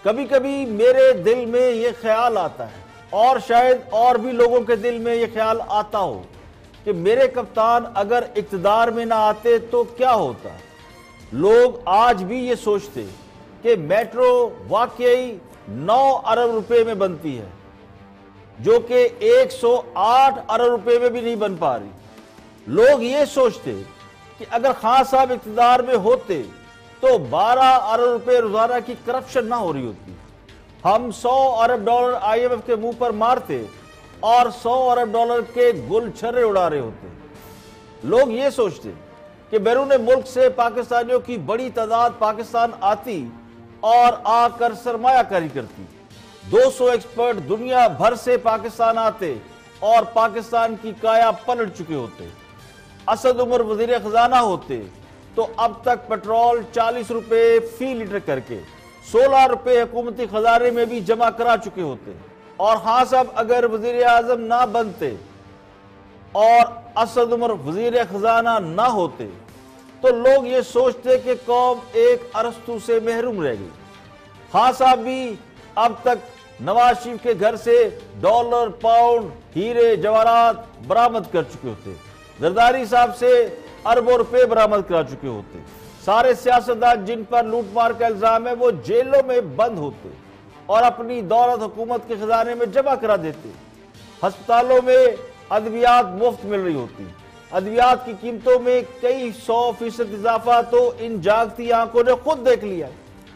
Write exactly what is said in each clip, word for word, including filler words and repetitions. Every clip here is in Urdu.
کبھی کبھی میرے دل میں یہ خیال آتا ہے اور شاید اور بھی لوگوں کے دل میں یہ خیال آتا ہو کہ میرے کپتان اگر اقتدار میں نہ آتے تو کیا ہوتا۔ لوگ آج بھی یہ سوچتے کہ میٹرو واقعی نو ارب روپے میں بنتی ہے جو کہ ایک سو آٹھ ارب روپے میں بھی نہیں بن پا رہی۔ لوگ یہ سوچتے کہ اگر خان صاحب اقتدار میں ہوتے تو بارہ ارب روپے روزانہ کی کرپشن نہ ہو رہی ہوتی، ہم سو ارب ڈالر آئی ایم ایف کے منہ پر مارتے اور سو ارب ڈالر کے گل چھرے اڑا رہے ہوتے۔ لوگ یہ سوچتے کہ بیرون ملک سے پاکستانیوں کی بڑی تعداد پاکستان آتی اور آ کر سرمایہ کاری کرتی، دو سو ایکسپرٹ دنیا بھر سے پاکستان آتے اور پاکستان کی کایا پلٹ چکے ہوتے۔ اسد عمر وزیر خزانہ ہوتے تو اب تک پیٹرول چالیس روپے فی لیٹر کر کے سولہ روپے حکومتی خزانے میں بھی جمع کرا چکے ہوتے، اور خان صاحب اگر وزیر اعظم نہ بنتے اور اسد عمر وزیر خزانہ نہ ہوتے تو لوگ یہ سوچتے کہ قوم ایک ارسطو سے محروم رہ گئی۔ خان صاحب بھی اب تک نواز شریف کے گھر سے ڈالر، پاؤنڈ، ہیرے، جواہرات برآمد کر چکے ہوتے، زرداری صاحب سے اربوں روپے برآمد کرا چکے ہوتے، سارے سیاستدان جن پر لوٹ مار کا الزام ہے وہ جیلوں میں بند ہوتے اور اپنی دولت حکومت کے خزانے میں جمع کرا دیتے۔ ہسپتالوں میں ادویات مفت مل رہی ہوتی، ادویات کی قیمتوں میں کئی سو فیصد اضافہ تو ان جاگتی آنکھوں نے خود دیکھ لیا۔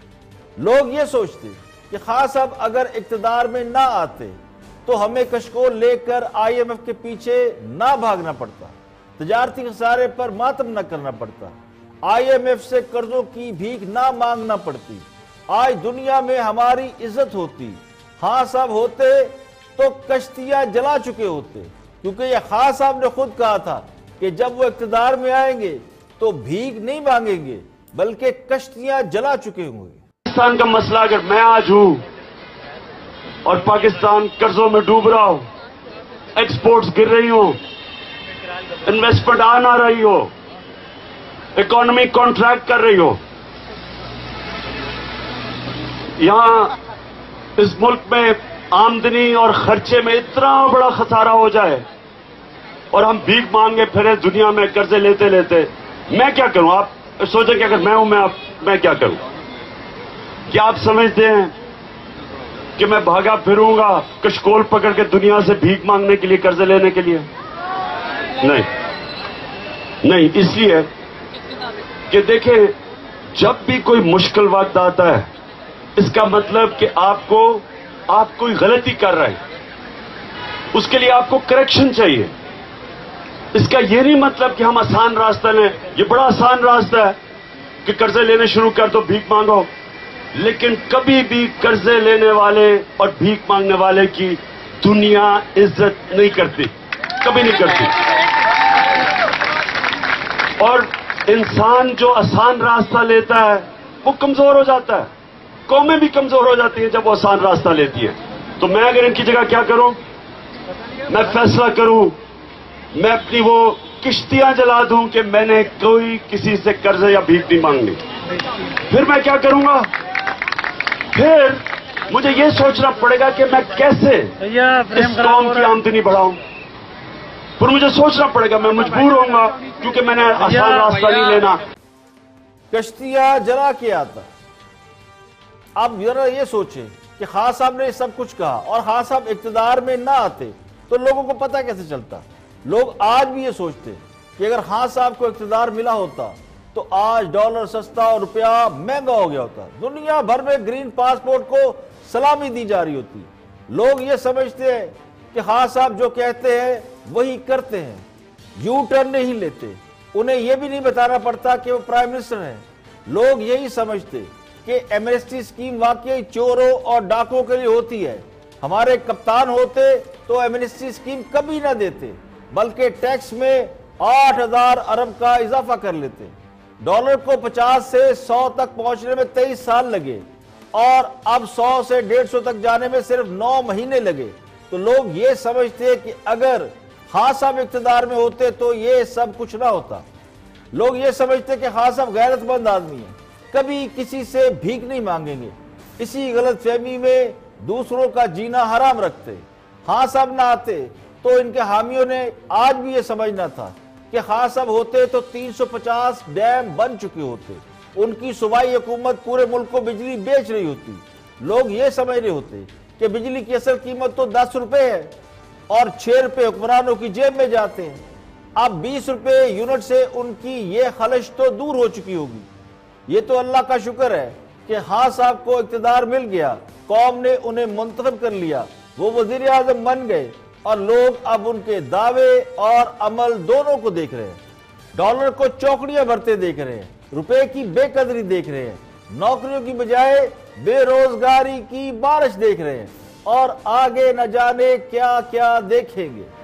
لوگ یہ سوچتے کہ خان صاحب اگر اقتدار میں نہ آتے تو ہمیں کشکول لے کر آئی ایم ایف کے پیچھے نہ بھاگنا پڑتا، تجارتی خسارے پر ماتم نہ کرنا پڑتا، آئی ایم ایف سے قرضوں کی بھیک نہ مانگنا پڑتی، آج دنیا میں ہماری عزت ہوتی۔ خان صاحب ہوتے تو کشتیاں جلا چکے ہوتے، کیونکہ یہ خان صاحب نے خود کہا تھا کہ جب وہ اقتدار میں آئیں گے تو بھیک نہیں مانگیں گے بلکہ کشتیاں جلا چکے ہوں گے۔ پاکستان کا مسئلہ اگر میں آج ہوں اور پاکستان قرضوں میں ڈوب رہا ہو، ایکسپورٹس گر رہی ہوں، انویسٹمنٹ آ نہ رہی ہو، اکانومی کانٹریکٹ کر رہی ہو، یہاں اس ملک میں آمدنی اور خرچے میں اتنا بڑا خسارہ ہو جائے اور ہم بھیک مانگے پھرے دنیا میں قرضے لیتے لیتے، میں کیا کروں؟ آپ سوچیں کہ اگر میں ہوں میں آپ میں کیا کروں؟ کیا آپ سمجھتے ہیں کہ میں بھاگا پھروں گا کشکول پکڑ کے دنیا سے بھیک مانگنے کے لیے، قرضے لینے کے لیے؟ نہیں نہیں اس لیے کہ دیکھیں، جب بھی کوئی مشکل وقت آتا ہے اس کا مطلب کہ آپ کو آپ کوئی غلطی کر رہے ہیں، اس کے لیے آپ کو کریکشن چاہیے۔ اس کا یہ نہیں مطلب کہ ہم آسان راستہ لیں، یہ بڑا آسان راستہ ہے کہ قرضے لینے شروع کر دو، بھیک مانگو، لیکن کبھی بھی قرضے لینے والے اور بھیک مانگنے والے کی دنیا عزت نہیں کرتی، کبھی نہیں کرتی۔ اور انسان جو آسان راستہ لیتا ہے وہ کمزور ہو جاتا ہے، قومیں بھی کمزور ہو جاتی ہیں جب وہ آسان راستہ لیتی ہے۔ تو میں اگر ان کی جگہ کیا کروں؟ میں فیصلہ کروں، میں اپنی وہ کشتیاں جلا دوں کہ میں نے کوئی کسی سے قرض یا بھیک نہیں مانگنی، پھر میں کیا کروں گا؟ پھر مجھے یہ سوچنا پڑے گا کہ میں کیسے اس قوم کی آمدنی بڑھاؤں، پھر مجھے سوچنا پڑے گا، میں مجبور ہوں گا کیونکہ میں نے آسان راستہ نہیں لینا۔ کشتیاں جلا کے آتا۔ اب ذرا یہ سوچیں کہ خان صاحب نے سب کچھ کہا اور خان صاحب اقتدار میں نہ آتے تو لوگوں کو پتہ کیسے چلتا؟ لوگ آج بھی یہ سوچتے کہ اگر خان صاحب کو اقتدار ملا ہوتا تو آج ڈالر سستا اور روپیہ مہنگا ہو گیا ہوتا، دنیا بھر میں گرین پاسپورٹ کو سلامی دی جا رہی ہوتی۔ لوگ یہ سمجھتے ہیں کہ خان صاحب جو کہتے ہیں وہی کرتے ہیں، یو ٹرن نہیں لیتے، انہیں یہ بھی نہیں بتانا پڑتا کہ وہ پرائم منسٹر ہیں۔ لوگ یہی سمجھتے کہ ایمنسٹی سکیم واقعی چوروں اور ڈاکوں کے لیے ہوتی ہے، ہمارے کپتان ہوتے تو ایمنسٹی سکیم کبھی نہ دیتے بلکہ ٹیکس میں آٹھ ہزار ارب کا اضافہ کر لیتے، ڈالر کو پچاس سے سو تک پہنچنے میں تیئیس سال لگے اور اب سو سے ڈیڑھ سو تک جانے میں صرف نو مہینے لگے۔ تو لوگ یہ سمجھتے کہ اگر خان صاحب اقتدار میں ہوتے تو یہ سب کچھ نہ ہوتا۔ لوگ یہ سمجھتے کہ خان صاحب غیرت مند آدمی ہیں، کبھی کسی سے بھیک نہیں مانگیں گے، اسی غلط فہمی میں دوسروں کا جینا حرام رکھتے۔ خان صاحب نہ آتے تو ان کے حامیوں نے آج بھی یہ سمجھنا تھا کہ خان صاحب ہوتے تو تین سو پچاس ڈیم بن چکے ہوتے، ان کی صوبائی حکومت پورے ملک کو بجلی بیچ رہی ہوتی، لوگ یہ سمجھ رہے ہوتے کہ بجلی کی اصل قیمت تو دس روپے ہے اور چھ روپے حکمرانوں کی جیب میں جاتے ہیں۔ اب بیس روپے یونٹ سے ان کی یہ خلش تو دور ہو چکی ہوگی۔ یہ تو اللہ کا شکر ہے کہ خان صاحب کو اقتدار مل گیا، قوم نے انہیں منتخب کر لیا، وہ وزیر اعظم بن گئے اور لوگ اب ان کے دعوے اور عمل دونوں کو دیکھ رہے ہیں۔ ڈالر کو چوکڑیاں بھرتے دیکھ رہے ہیں، روپے کی بے قدری دیکھ رہے ہیں، نوکریوں کی بجائے بے روزگاری کی بارش دیکھ رہے ہیں اور آگے نہ جانے کیا کیا دیکھیں گے۔